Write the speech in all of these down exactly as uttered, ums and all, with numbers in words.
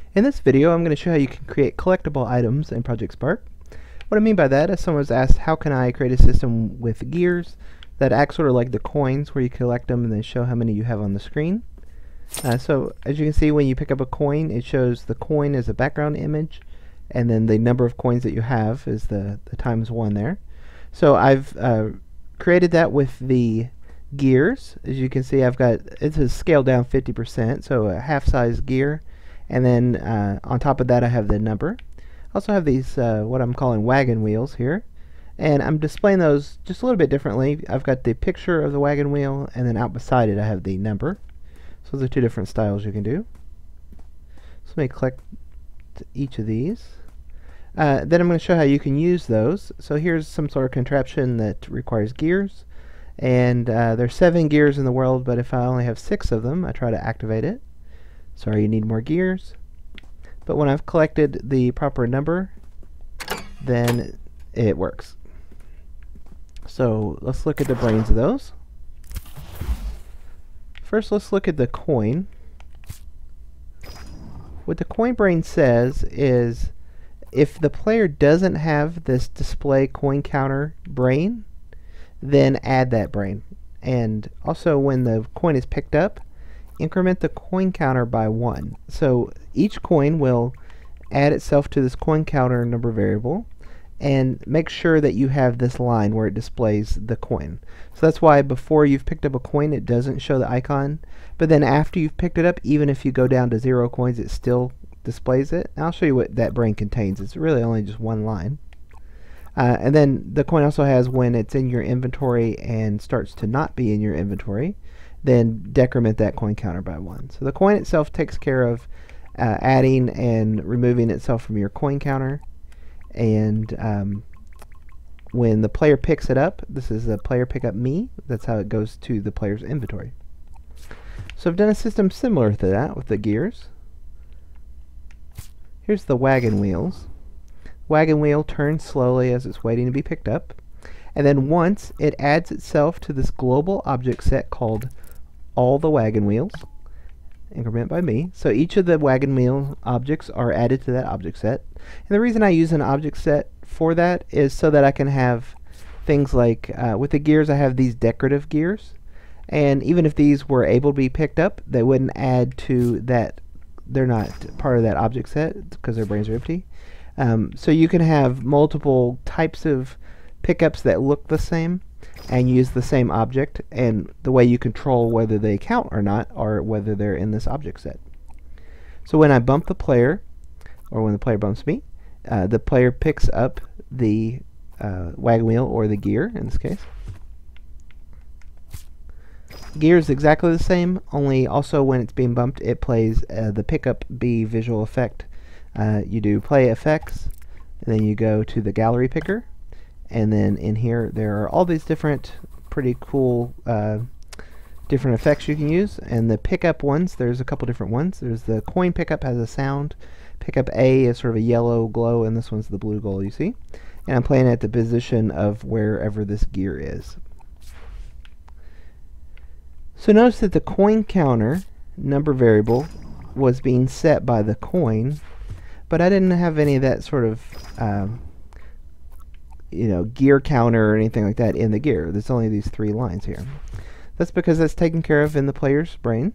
In this video, I'm going to show how you can create collectible items in Project Spark. What I mean by that is someone was asked, how can I create a system with gears that acts sort of like the coins where you collect them and then show how many you have on the screen. Uh, so as you can see, when you pick up a coin, it shows the coin as a background image, and then the number of coins that you have is the, the times one there. So I've uh, created that with the gears. As you can see, I've got, it's a scaled down fifty percent, so a half size gear. And then uh, on top of that I have the number. I also have these uh, what I'm calling wagon wheels here, and I'm displaying those just a little bit differently. I've got the picture of the wagon wheel, and then out beside it I have the number. So those are two different styles you can do. So let me click each of these. Uh, then I'm going to show how you can use those. So here's some sort of contraption that requires gears, and uh, there's seven gears in the world, but if I only have six of them, I try to activate it. Sorry, you need more gears. But when I've collected the proper number, then it works. So let's look at the brains of those. First, let's look at the coin. What the coin brain says is, if the player doesn't have this display coin counter brain, then add that brain. And also, when the coin is picked up, increment the coin counter by one. So each coin will add itself to this coin counter number variable, and make sure that you have this line where it displays the coin. So that's why before you've picked up a coin it doesn't show the icon, but then after you've picked it up, even if you go down to zero coins, it still displays it. And I'll show you what that brain contains. It's really only just one line. Uh, and then the coin also has when it's in your inventory and starts to not be in your inventory, then decrement that coin counter by one. So the coin itself takes care of uh, adding and removing itself from your coin counter, and um, when the player picks it up, this is the player pick up me, that's how it goes to the player's inventory. So I've done a system similar to that with the gears. Here's the wagon wheels. Wagon wheel turns slowly as it's waiting to be picked up, and then once it adds itself to this global object set called all the wagon wheels, increment by me. So each of the wagon wheel objects are added to that object set. And the reason I use an object set for that is so that I can have things like, uh, with the gears I have these decorative gears, and even if these were able to be picked up, they wouldn't add to that. They're not part of that object set because their brains are empty. Um, so you can have multiple types of pickups that look the same and use the same object, and the way you control whether they count or not or whether they're in this object set. So when I bump the player, or when the player bumps me, uh, the player picks up the uh, wagon wheel or the gear in this case. Gear is exactly the same, only also when it's being bumped it plays uh, the pickup B visual effect. Uh, you do play effects, and then you go to the gallery picker, and then in here there are all these different pretty cool uh, different effects you can use. And the pickup ones, there's a couple different ones. There's the coin pickup, has a sound. Pickup A is sort of a yellow glow, and this one's the blue glow you see. And I'm playing at the position of wherever this gear is. So notice that the coin counter number variable was being set by the coin, but I didn't have any of that sort of um, you know, gear counter or anything like that in the gear. There's only these three lines here. That's because that's taken care of in the player's brain.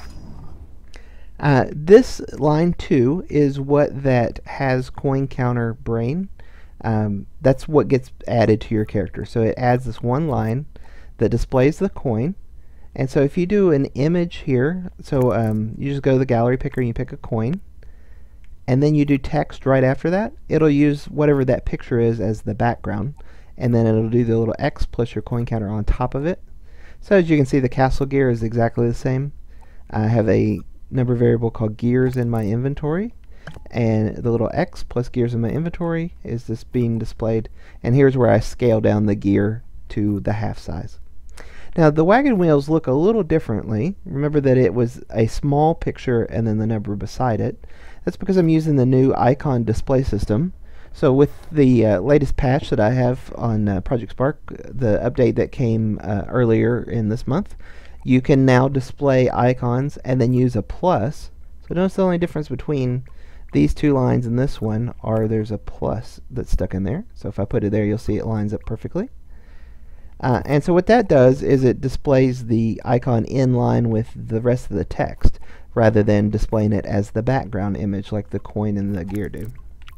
Uh, this line two is what that has coin counter brain. Um, that's what gets added to your character. So it adds this one line that displays the coin. And so if you do an image here, so um, you just go to the gallery picker and you pick a coin, and then you do text right after that, it'll use whatever that picture is as the background, and then it'll do the little X plus your coin counter on top of it. So as you can see, the castle gear is exactly the same. I have a number variable called gears in my inventory, and the little X plus gears in my inventory is this being displayed, and here's where I scale down the gear to the half size. Now the wagon wheels look a little differently. Remember that it was a small picture and then the number beside it. That's because I'm using the new icon display system. So with the uh, latest patch that I have on uh, Project Spark, the update that came uh, earlier in this month, you can now display icons and then use a plus So notice the only difference between these two lines and this one are there's a plus that's stuck in there. So if I put it there, you'll see it lines up perfectly. Uh, and so what that does is it displays the icon in line with the rest of the text, rather than displaying it as the background image like the coin and the gear do.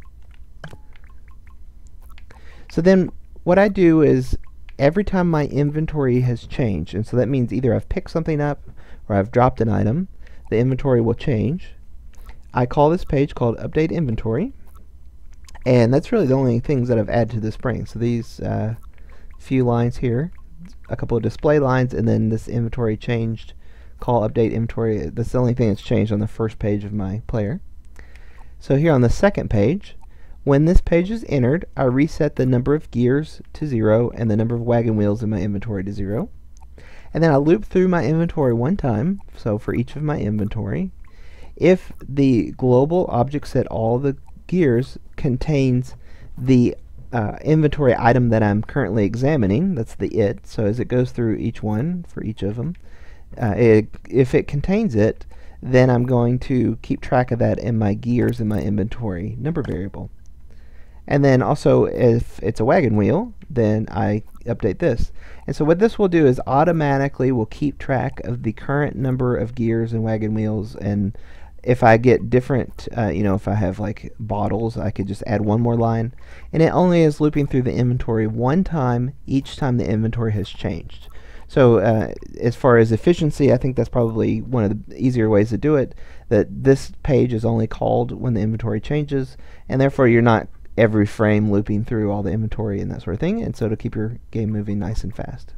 So then what I do is every time my inventory has changed, and so that means either I've picked something up or I've dropped an item, the inventory will change. I call this page called Update Inventory, and that's really the only things that I've added to this spring. So these uh, few lines here, a couple of display lines, and then this inventory changed, call Update Inventory. That's the only thing that's changed on the first page of my player. So here on the second page, when this page is entered, I reset the number of gears to zero and the number of wagon wheels in my inventory to zero. And then I loop through my inventory one time, so for each of my inventory. If the global object set all the gears contains the uh, inventory item that I'm currently examining, that's the it, so as it goes through each one for each of them, uh, it, if it contains it, then I'm going to keep track of that in my gears in my inventory number variable. And then also if it's a wagon wheel, then I update this. And so what this will do is automatically will keep track of the current number of gears and wagon wheels, and if I get different, uh, you know, if I have like bottles, I could just add one more line. And it only is looping through the inventory one time each time the inventory has changed. So uh, as far as efficiency, I think that's probably one of the easier ways to do it, that this page is only called when the inventory changes, and therefore you're not every frame looping through all the inventory and that sort of thing, and so to keep your game moving nice and fast.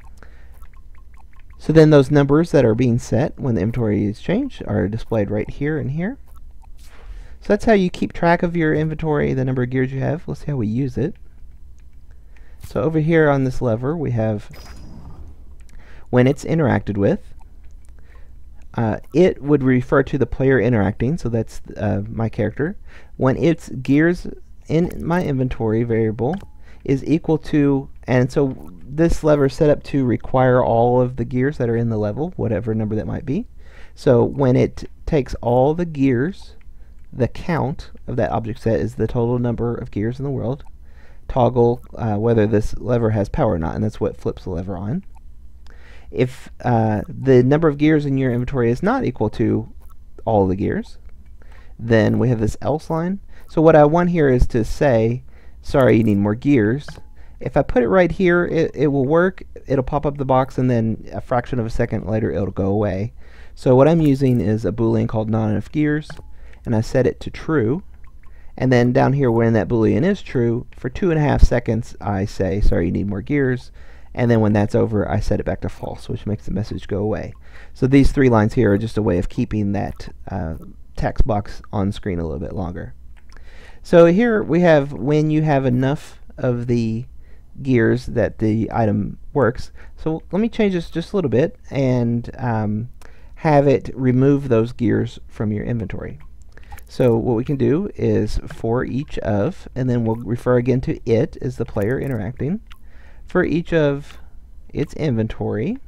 So then those numbers that are being set when the inventory is changed are displayed right here and here. So that's how you keep track of your inventory, the number of gears you have. Let's see how we use it. So over here on this lever we have when it's interacted with. Uh, it would refer to the player interacting, so that's uh, my character. When its gears in my inventory variable is equal to, and so this lever is set up to require all of the gears that are in the level, whatever number that might be. So when it takes all the gears, the count of that object set is the total number of gears in the world, toggle uh, whether this lever has power or not, and that's what flips the lever on. If uh, the number of gears in your inventory is not equal to all the gears, then we have this else line. So what I want here is to say, sorry, you need more gears. If I put it right here, it, it will work. It'll pop up the box, and then a fraction of a second later it'll go away. So what I'm using is a boolean called not enough gears, and I set it to true. And then down here when that boolean is true, for two and a half seconds I say, sorry, you need more gears. And then when that's over, I set it back to false, which makes the message go away. So these three lines here are just a way of keeping that uh, text box on screen a little bit longer. So here we have when you have enough of the gears that the item works. So let me change this just a little bit and um, have it remove those gears from your inventory. So what we can do is for each of, and then we'll refer again to it as the player interacting, for each of its inventory,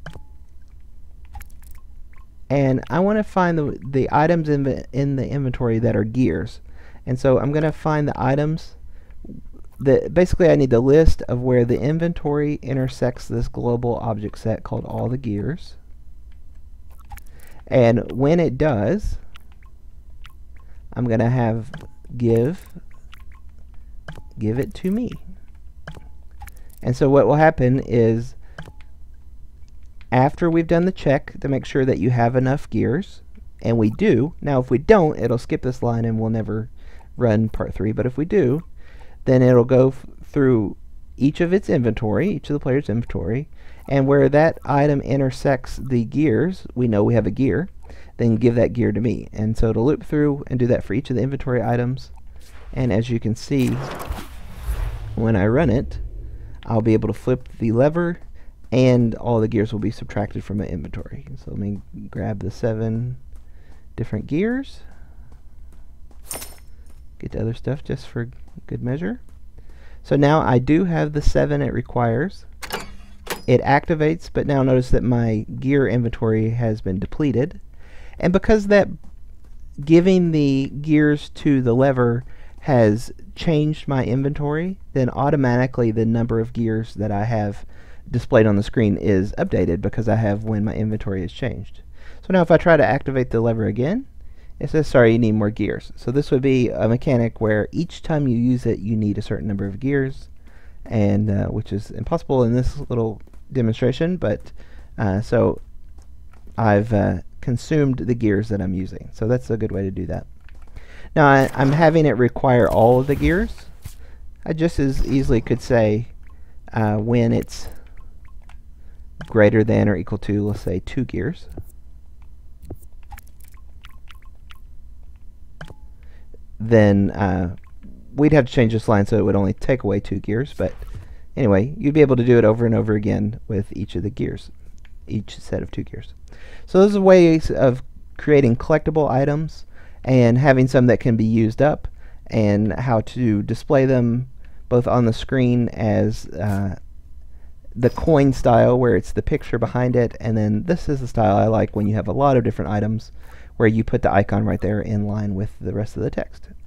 and I want to find the, the items in the, in the inventory that are gears. And so I'm going to find the items that basically I need the list of where the inventory intersects this global object set called all the gears. And when it does, I'm going to have give give it to me. And so what will happen is after we've done the check to make sure that you have enough gears, and we do, now if we don't, it'll skip this line and we'll never run part three, but if we do, then it'll go f through each of its inventory, each of the player's inventory, and where that item intersects the gears, we know we have a gear, then give that gear to me. And so it'll loop through and do that for each of the inventory items, and as you can see, when I run it, I'll be able to flip the lever and all the gears will be subtracted from my inventory. So let me grab the seven different gears, get the other stuff just for good measure. So now I do have the seven it requires. It activates, but now notice that my gear inventory has been depleted. And because that giving the gears to the lever has changed my inventory, then automatically the number of gears that I have displayed on the screen is updated because I have when my inventory is changed. So now if I try to activate the lever again, it says, sorry, you need more gears. So this would be a mechanic where each time you use it, you need a certain number of gears, and uh, which is impossible in this little demonstration, but uh, so I've uh, consumed the gears that I'm using. So that's a good way to do that. Now I, I'm having it require all of the gears. I just as easily could say uh, when it's greater than or equal to, let's say, two gears. Then uh, we'd have to change this line so it would only take away two gears, but anyway, you'd be able to do it over and over again with each of the gears, each set of two gears. So those are ways of creating collectible items and having some that can be used up, and how to display them both on the screen as uh, the coin style where it's the picture behind it, and then this is the style I like when you have a lot of different items where you put the icon right there in line with the rest of the text.